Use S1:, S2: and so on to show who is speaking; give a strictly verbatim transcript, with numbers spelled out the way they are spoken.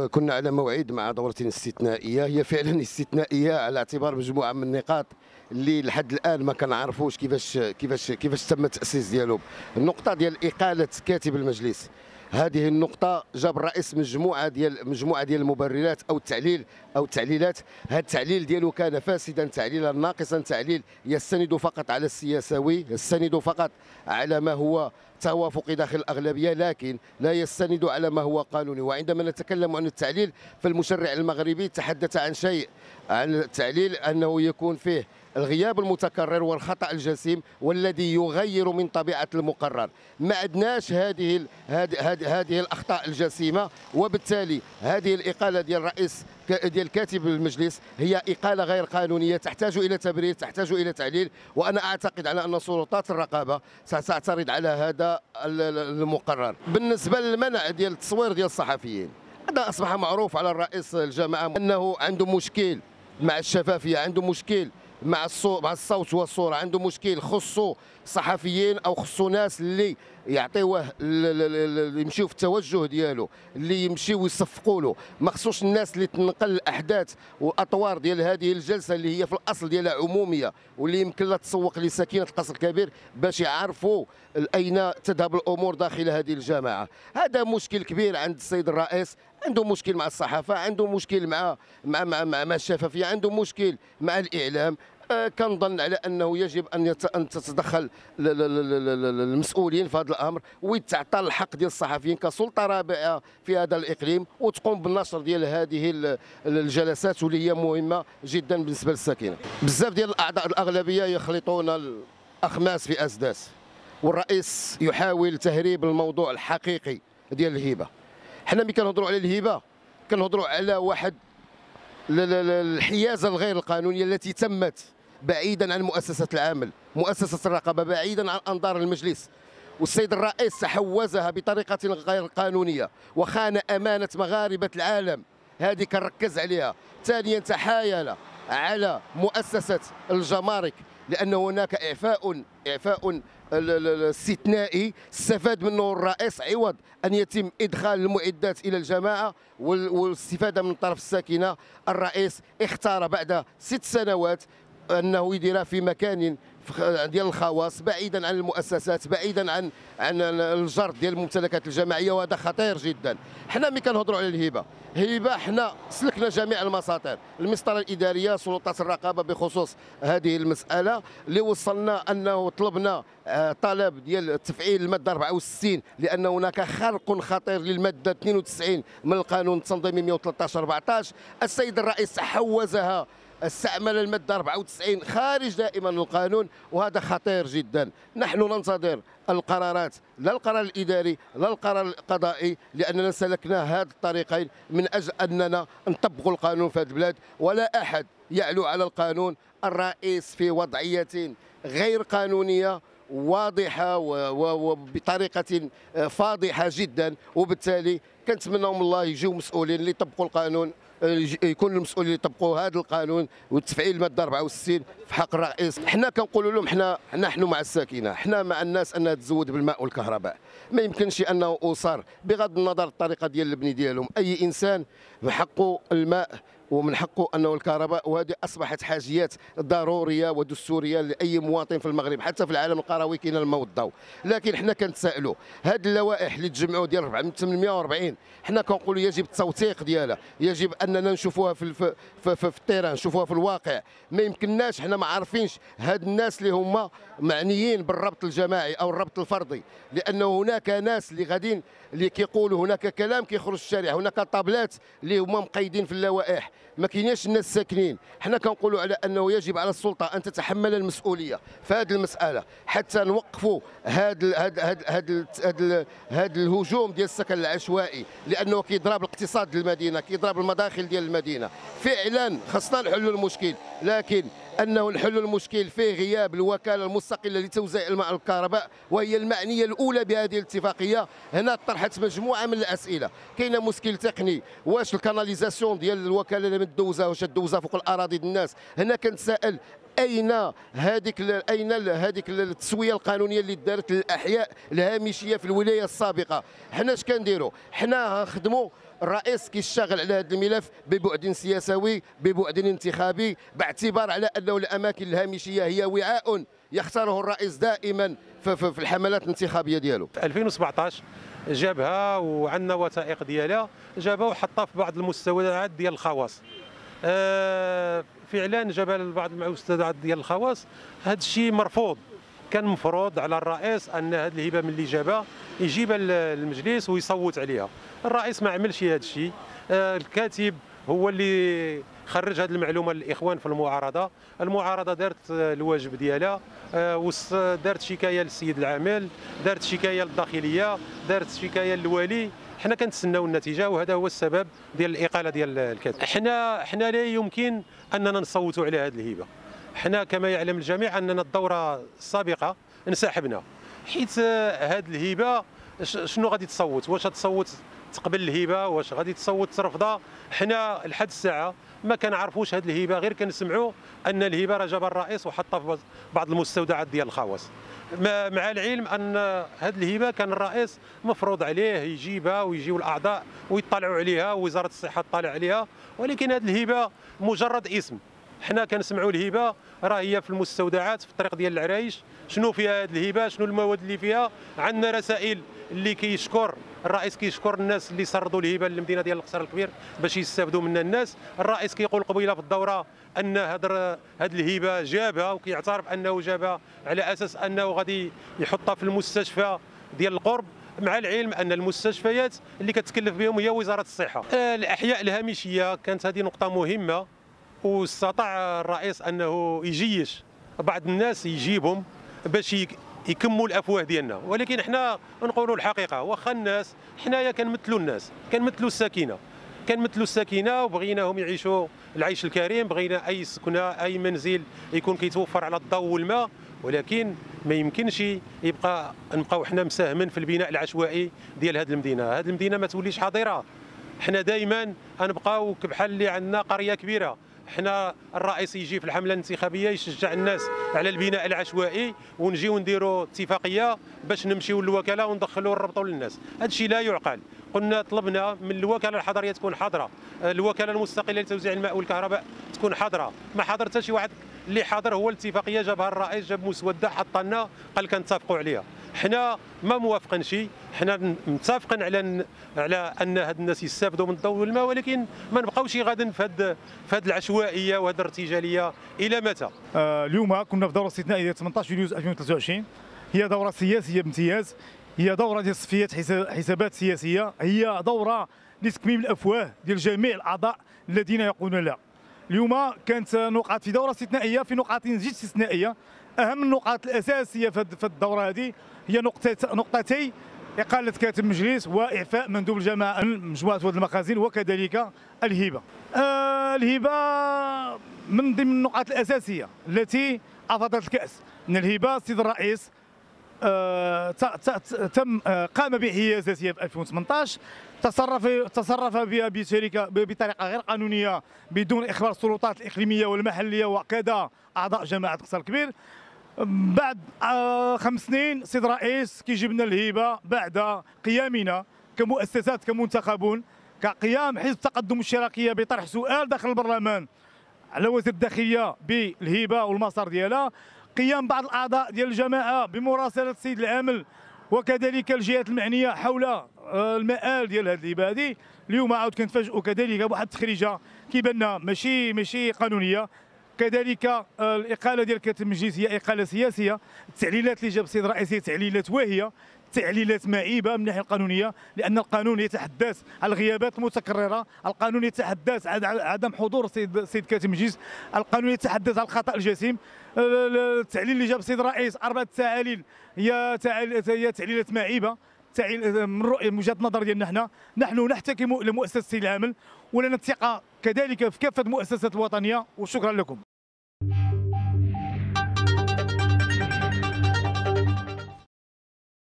S1: كنا على موعد مع دورة استثنائية، هي فعلا استثنائية على اعتبار مجموعة من النقاط اللي لحد الآن ما كنعرفوش كيفاش كيفاش كيفاش تم التأسيس ديالهم. النقطة ديال إقالة كاتب المجلس، هذه النقطة جاب الرئيس مجموعة ديال مجموعة ديال المبررات أو التعليل أو التعليلات. هذا التعليل ديالو كان فاسدا، تعليلا ناقصا، تعليل يستند فقط على السياسوي، يستند فقط على ما هو توافقي داخل الأغلبية، لكن لا يستند على ما هو قانوني. وعندما نتكلم عن التعليل فالمشرع المغربي تحدث عن شيء، عن التعليل أنه يكون فيه الغياب المتكرر والخطأ الجسيم والذي يغير من طبيعة المقرر. ما عندناش هذه هذه هذه الأخطاء الجسيمة، وبالتالي هذه الإقالة ديال الرئيس ديال كاتب المجلس هي إقالة غير قانونية، تحتاج إلى تبرير، تحتاج إلى تعليل. وأنا أعتقد على أن سلطات الرقابة ستعترض على هذا المقرر. بالنسبة للمنع ديال التصوير ديال الصحفيين، هذا أصبح معروف على الرئيس الجامعة أنه عنده مشكل مع الشفافية، عنده مشكل مع الصوت مع الصوت والصوره، عنده مشكل خصو صحفيين او خصو ناس اللي يعطيوه اللي يمشيو في التوجه ديالو، اللي يمشيو يصفقوا له. ما خصوش الناس اللي تنقل الاحداث والاطوار ديال هذه الجلسه اللي هي في الاصل ديالها عموميه واللي يمكن لها تسوق لسكينه القصر الكبير باش يعرفوا اين تذهب الامور داخل هذه الجماعه. هذا مشكل كبير عند السيد الرئيس، عنده مشكل مع الصحافه، عنده مشكل مع مع مع, مع الشفافيه، عنده مشكل مع الاعلام. أه كنظن على انه يجب ان ان تتدخل المسؤولين في هذا الامر ويتعطى الحق ديال الصحفيين كسلطه رابعه في هذا الاقليم، وتقوم بالنشر ديال هذه الجلسات واللي هي مهمه جدا بالنسبه للساكنه. بزاف ديال الاعضاء الاغلبيه يخلطون الاخماس في اسداس، والرئيس يحاول تهريب الموضوع الحقيقي ديال الهبه. حنا ملي كنهضروا على الهبه كنهضروا على واحد الحيازه الغير القانونيه التي تمت بعيدا عن مؤسسه العمل، مؤسسه الرقابه، بعيدا عن انظار المجلس، والسيد الرئيس تحوزها بطريقه غير قانونيه وخان امانه مغاربه العالم. هذه كنركز عليها. ثانيا تحايل على مؤسسه الجمارك، لان هناك اعفاء اعفاء استثنائي استفاد منه الرئيس عوض ان يتم ادخال المعدات الى الجماعه والاستفاده من طرف الساكنه. الرئيس اختار بعد ست سنوات انه يديرها في مكان ديال الخواص، بعيدا عن المؤسسات، بعيدا عن عن الجرد ديال الممتلكات الجماعيه، وهذا خطير جدا. حنا ملي كنهضروا على الهبه، هبه حنا سلكنا جميع المساطر، المسطره الاداريه، سلطات الرقابه بخصوص هذه المساله، اللي وصلنا انه طلبنا طلب ديال تفعيل الماده أربعة وستين لان هناك خرق خطير للماده اثنين وتسعين من القانون التنظيمي مئة وثلاثة عشر أربعة عشر. السيد الرئيس حوزها، استعمل الماده أربعة وتسعين خارج دائما القانون، وهذا خطير جدا. نحن ننتظر القرارات، لا القرار الاداري لا القرار القضائي، لاننا سلكنا هذه الطريقين من اجل اننا نطبقوا القانون في هذه البلاد، ولا احد يعلو على القانون. الرئيس في وضعيه غير قانونيه واضحه وبطريقه فاضحه جدا، وبالتالي كنتمنى من الله يجيو مسؤولين اللي يطبقوا القانون، يكون المسؤولين اللي يطبقوا هذا القانون وتفعيل الماده أربعة وستين في حق الرئيس. حنا كنقولوا لهم حنا نحن مع الساكنه، حنا مع الناس انها تزود بالماء والكهرباء. ما يمكنش انه اسر بغض النظر الطريقه ديال البني ديالهم، اي انسان من حقه الماء ومن حقه انه الكهرباء، وهذه اصبحت حاجيات ضروريه ودستوريه لاي مواطن في المغرب. حتى في العالم القروي كاين الماء والضوء. لكن حنا كنتسائلوا هذه اللوائح اللي تجمعوا ديال ثمانمئة وأربعين، حنا كنقولوا يجب التوثيق ديالها، يجب اننا نشوفوها في في في, في, في التيران، نشوفوها في الواقع. ما يمكنناش، حنا ما عارفينش هاد الناس اللي هما معنيين بالربط الجماعي او الربط الفردي، لانه هناك ناس اللي غاديين اللي كيقولوا هناك كلام كيخرج الشارع، هناك طابلات اللي هما مقيدين في اللوائح، ما كايناش الناس ساكنين. حنا كنقولوا على انه يجب على السلطه ان تتحمل المسؤوليه في هذه المساله حتى نوقفوا هذا هذا هذا هذا هذا الهجوم ديال السكن العشوائي، لانه كيضرب الاقتصاد ديال المدينه، كيضرب المداخل ديال المدينه. فعلا خصنا نحلوا المشكل، لكن انه نحل المشكل فيه غياب الوكاله المستقله لتوزيع الماء والكهرباء، وهي المعنيه الاولى بهذه الاتفاقيه. هنا طرحت مجموعه من الاسئله. كاين مشكل تقني، واش الكاناليزاسيون ديال الوكاله اللي مدوزه واش دوزها فوق الاراضي ديال الناس؟ هنا كنتسائل اين هذيك اين هذيك التسويه القانونيه اللي دارت للاحياء الهامشيه في الولايه السابقه؟ حنا اش كنديروا؟ حنا غنخدموا الرئيس كيشتغل على هذا الملف ببعد سياسي ببعد انتخابي، باعتبار على انه الاماكن الهامشيه هي وعاء يختاره الرئيس دائما في الحملات الانتخابيه ديالو.
S2: في ألفين وسبعطاش جابها وعندنا وثائق ديالها، جابها وحطها في بعض المستودعات ديال الخواص. آه فعلا جابها لبعض المستودعات ديال الخواص. هذا الشيء مرفوض، كان مفروض على الرئيس ان هذه الهبه من اللي جابها يجيبها للمجلس ويصوت عليها. الرئيس ما عملش هذا الشيء. آه الكاتب هو اللي خرج هذه المعلومه للاخوان في المعارضه، المعارضه دارت الواجب ديالها، دارت شكايه للسيد العامل، دارت شكايه للداخليه، دارت شكايه للوالي. حنا كنتسناو النتيجه، وهذا هو السبب ديال الاقاله ديال الكاتب. حنا حنا لا يمكن اننا نصوتوا على هذه الهبه. حنا كما يعلم الجميع اننا الدوره السابقه انسحبنا، حيت هذه الهبه شنو غادي تصوت؟ واش تصوت تقبل الهبه، واش غادي تصوت ترفضها؟ حنا لحد الساعه ما كنعرفوش هذه الهبه، غير كنسمعوا ان الهبه راه جابها الرئيس وحطها في بعض المستودعات ديال الخواص، مع العلم ان هذه الهبه كان الرئيس مفروض عليه يجيبها ويجيو الاعضاء ويطلعوا عليها، ووزاره الصحه تطلع عليها، ولكن هذه الهبه مجرد اسم. حنا كنسمعوا الهبه راه هي في المستودعات في الطريق ديال العرايش. شنو فيها هذه الهبه؟ شنو المواد اللي فيها؟ عندنا رسائل اللي كيشكر الرئيس، كيشكر الناس اللي سردوا الهبه للمدينه ديال القصر الكبير باش يستافدوا منها الناس. الرئيس كيقول قبيله في الدوره ان هذه الهبه جابها، وكيعترف انه جابها على اساس انه غادي يحطها في المستشفى ديال القرب، مع العلم ان المستشفيات اللي كتكلف بهم هي وزاره الصحه. الاحياء الهامشيه كانت هذه نقطه مهمه، واستطاع الرئيس انه يجيش بعض الناس يجيبهم باش يكموا الافواه ديالنا. ولكن حنا نقولوا الحقيقه، واخا الناس حنايا كنمثلوا الناس، كنمثلوا الساكنه، كنمثلوا الساكنه وبغيناهم يعيشوا العيش الكريم، بغينا اي سكنه اي منزل يكون كيتوفر على الضوء والماء، ولكن ما يمكنش يبقى نبقاو حنا مساهمين في البناء العشوائي ديال هذه المدينه. هذه المدينه ما توليش حاضره. حنا دائما غنبقاو بحال اللي عندنا قريه كبيره. حنا الرئيس يجي في الحمله الانتخابيه يشجع الناس على البناء العشوائي، ونجيو نديروا اتفاقيه باش نمشيو للوكاله وندخلوا ونربطوا للناس. هذا الشيء لا يعقل. قلنا طلبنا من الوكاله الحضريه تكون حاضره، الوكاله المستقله لتوزيع الماء والكهرباء تكون حاضره، ما حضر حتى شي واحد. اللي حاضر هو الاتفاقيه جابها الرئيس، جاب مسوده حطها لنا قال كنتفقوا عليها. حنا ما موافقين شي، حنا متفقين على على ان هاد الناس يستافدوا من الضوء والماء، ولكن ما نبقاوش غادي في هاد في هاد العشوائيه وهاد الارتجاليه الى متى؟
S3: آه اليوم كنا في دوره استثنائيه ثمانطاش يوليو ألفين وثلاثة وعشرين، هي دوره سياسيه بامتياز، هي دوره ديال تصفيه حسابات سياسيه، هي دوره لتكميم الافواه ديال جميع الاعضاء الذين يقولون لا. اليوم كانت نقاط في دوره استثنائيه، في نقاط جد استثنائيه. اهم النقاط الاساسيه في الدوره هذه هي نقطه نقطتي اقاله كاتب المجلس واعفاء مندوب الجماعه مجموعه واد المخازن، وكذلك الهبه. آه الهبه من ضمن النقاط الاساسيه التي افضت الكاس. من الهبه السيد الرئيس آه تم آه قام بحيازتها في ألفين وثمانطاش، تصرف تصرف بها بشركه بطريقه غير قانونيه بدون اخبار السلطات الاقليميه والمحليه وكذا اعضاء جماعه القصر الكبير. بعد آه خمس سنين سيد الرئيس كيجيب لنا الهبه بعد قيامنا كمؤسسات كمنتخبون، كقيام حزب التقدم الاشتراكيه بطرح سؤال داخل البرلمان على وزير الداخليه بالهبه والمسار ديالها، قيام بعض الاعضاء ديال الجماعه بمراسله السيد العامل وكذلك الجهات المعنيه حول المآل ديال هذه الهبه هذه. اليوم عاود كنتفاجئوا كذلك بواحد التخريجه كيبان لنا ماشي ماشي قانونيه. كذلك الاقاله ديال كاتب المجلس هي اقاله سياسيه. التعليلات اللي جاب السيد الرئيس هي تعليلات واهيه، تعليلات معيبه من الناحيه القانونيه، لان القانون يتحدث عن الغيابات المتكرره، القانون يتحدث عن عدم حضور السيد السيد كاتب المجلس، القانون يتحدث عن الخطا الجسيم. التعليل اللي جاب السيد الرئيس اربعه تعاليل هي هي تعليلات معيبه. من رؤيه من وجهه النظر ديالنا حنا نحن نحتكم الى مؤسسه العمل ولنا الثقه كذلك في كافه المؤسسات الوطنيه، وشكرا لكم.